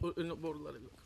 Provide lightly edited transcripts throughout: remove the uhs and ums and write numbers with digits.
O ön boruları yok.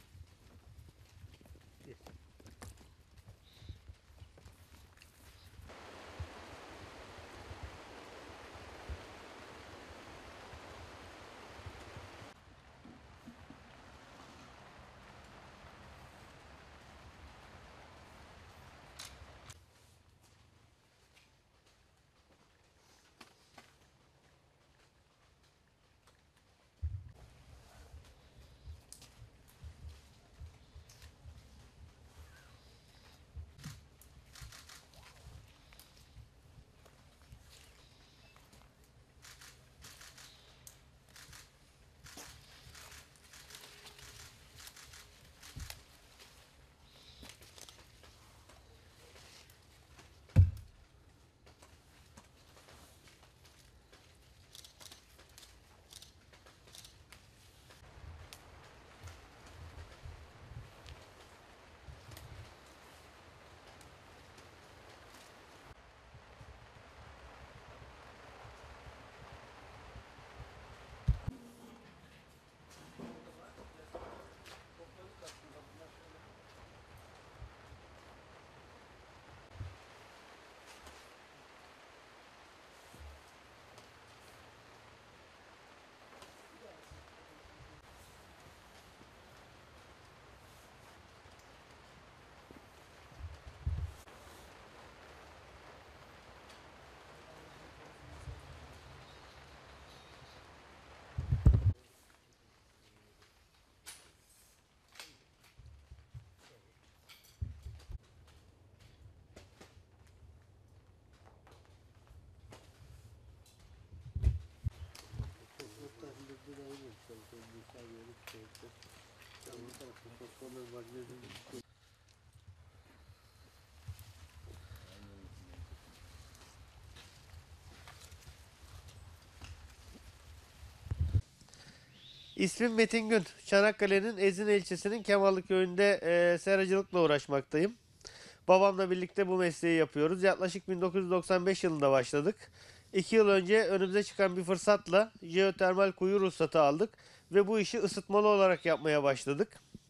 İsmim Metin Gün. Çanakkale'nin Ezine ilçesinin Kemallı köyünde seracılıkla uğraşmaktayım. Babamla birlikte bu mesleği yapıyoruz. Yaklaşık 1995 yılında başladık. 2 yıl önce önümüze çıkan bir fırsatla jeotermal kuyu ruhsatı aldık ve bu işi ısıtmalı olarak yapmaya başladık.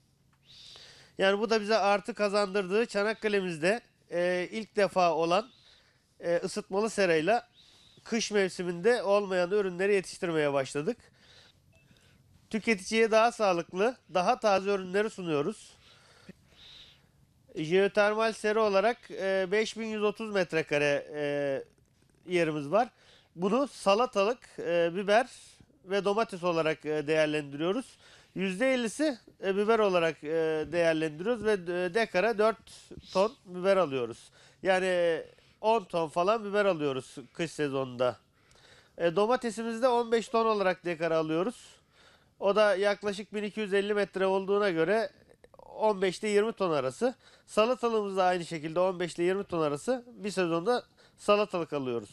Yani bu da bize artı kazandırdığı Çanakkale'mizde ilk defa olan ısıtmalı serayla kış mevsiminde olmayan ürünleri yetiştirmeye başladık. Tüketiciye daha sağlıklı, daha taze ürünleri sunuyoruz. Jeotermal sera olarak 5130 metrekare yerimiz var. Bunu salatalık, biber ve domates olarak değerlendiriyoruz. %50'si biber olarak değerlendiriyoruz ve dekara 4 ton biber alıyoruz. Yani 10 ton falan biber alıyoruz kış sezonunda. Domatesimizi de 15 ton olarak dekara alıyoruz. O da yaklaşık 1250 metre olduğuna göre 15 ile 20 ton arası. Salatalığımız da aynı şekilde 15 ile 20 ton arası bir sezonda salatalık alıyoruz.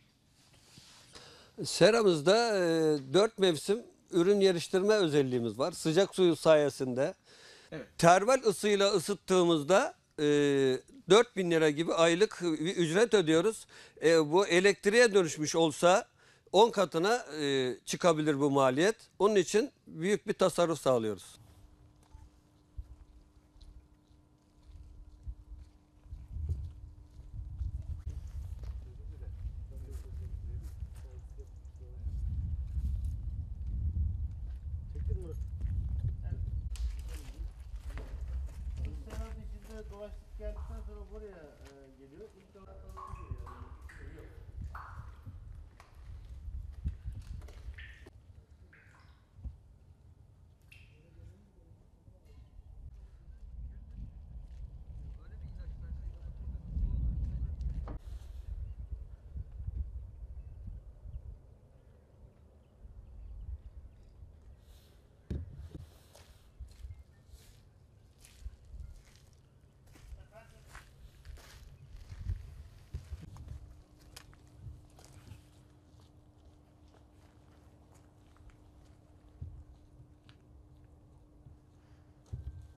Seramızda 4 mevsim ürün yerleştirme özelliğimiz var. Sıcak suyu sayesinde Evet. termal ısıyla ısıttığımızda 4000 lira gibi aylık bir ücret ödüyoruz. Bu elektriğe dönüşmüş olsa 10 katına çıkabilir bu maliyet. Onun için büyük bir tasarruf sağlıyoruz. Seranın içinde dolaştık geldikten sonra buraya geliyor. İlk defa tanıtım geliyor.